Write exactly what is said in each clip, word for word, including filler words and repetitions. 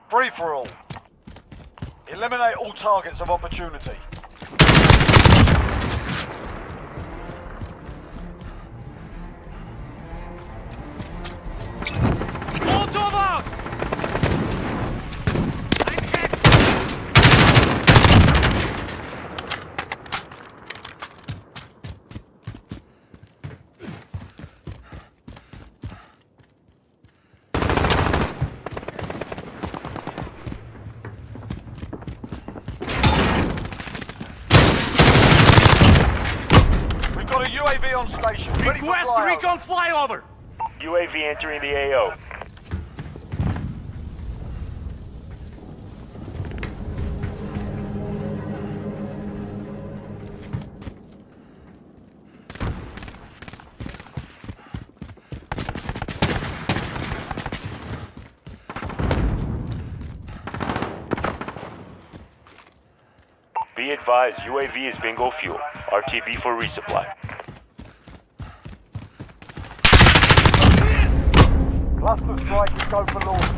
Free-for-all. Eliminate all targets of opportunity. Molotov out! Got a U A V on station. Ready for Request flyover. recon flyover! U A V entering the A O. Be advised, U A V is bingo fuel. R T B for resupply. Cluster strike is go for launch.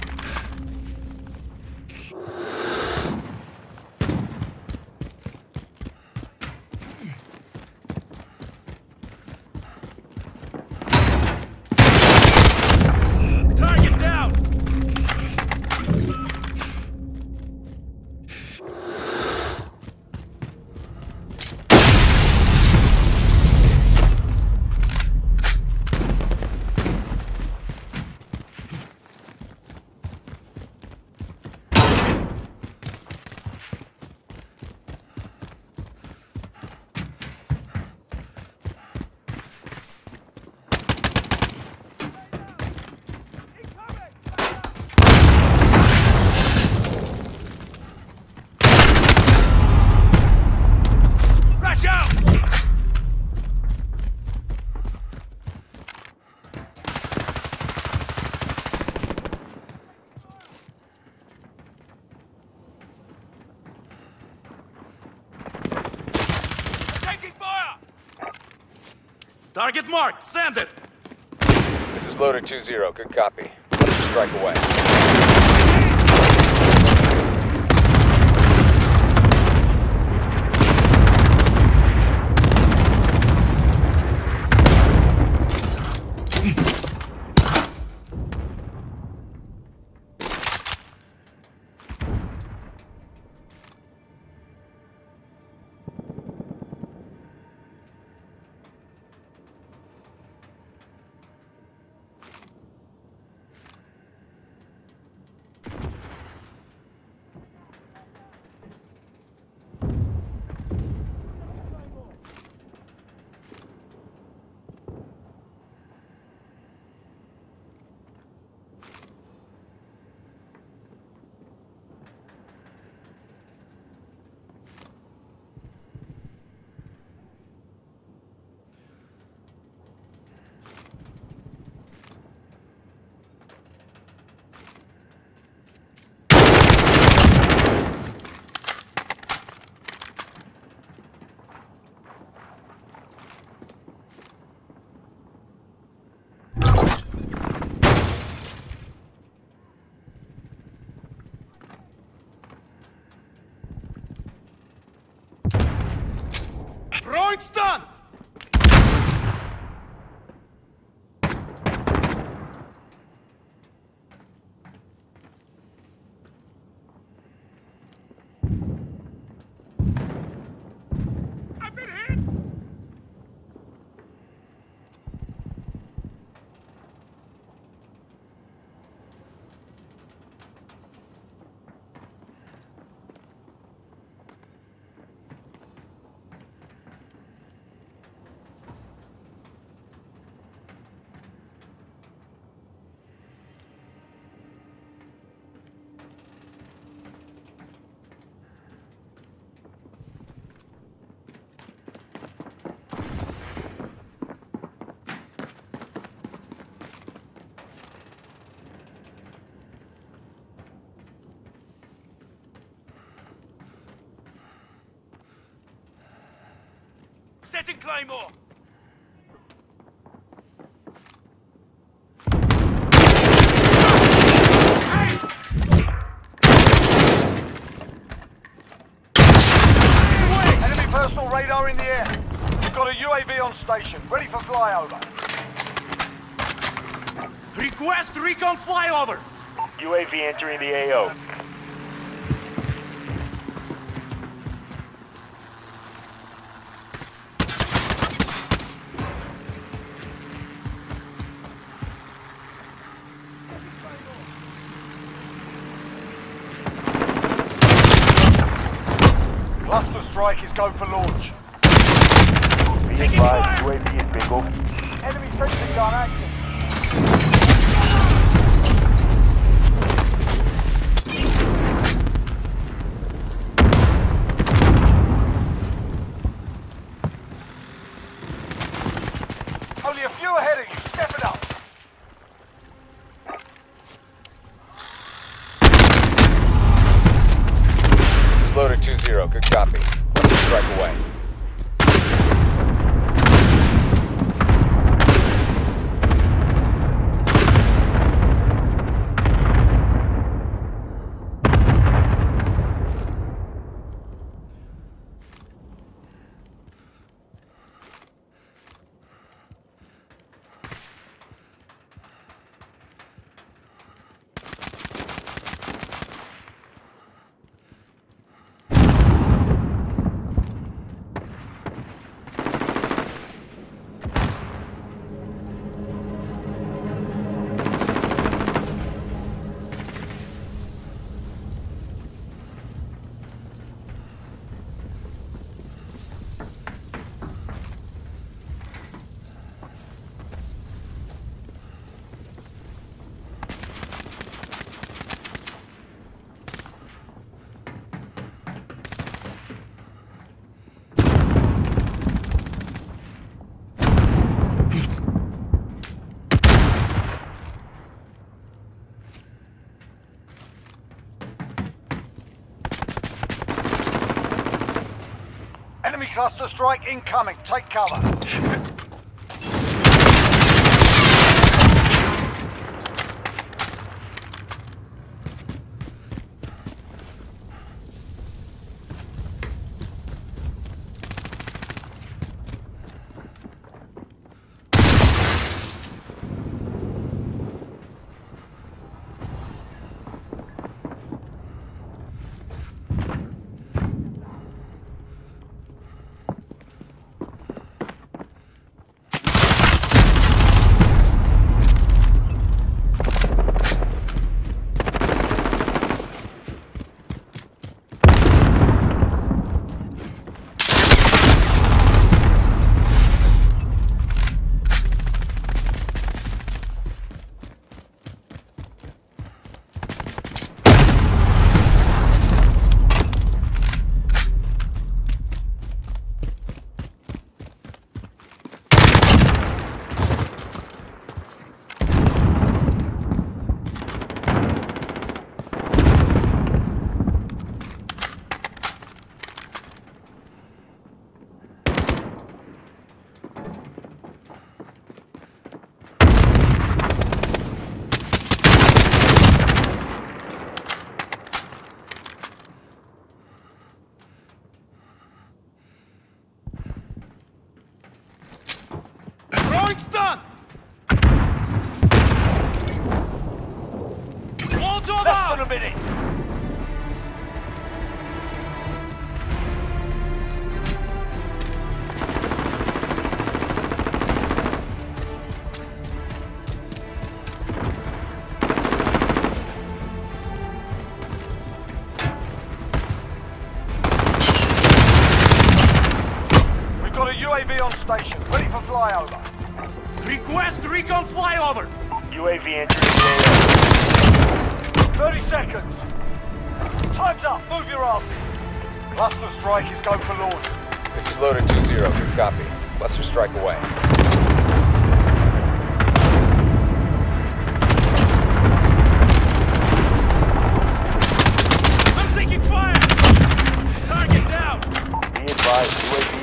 Target down! Rush out! Taking fire! Target marked, send it! This is Loader two zero, good copy. Strike away. Throwing stun! I've been hit! Setting Claymore! Hey! are in the air. We've got a U A V on station, ready for flyover. Request recon flyover! U A V entering the A O. Cluster strike is go for launch. Be advised, U A V is bingo. Enemy sentry gun active. Only a few ahead of you. Step it up. This is Loader two zero. Good copy. Let's strike away. Enemy cluster strike incoming. Take cover. Throwing stun! Molotov Less out! than a minute. We've got a U A V on station, ready for flyover. Request recon flyover! U A V entering the A O. thirty seconds. Time's up. Move your asses. Cluster strike is go for launch. This is Loader two zero. Good copy. Cluster strike away. I'm taking fire! Target down! Be advised, U A V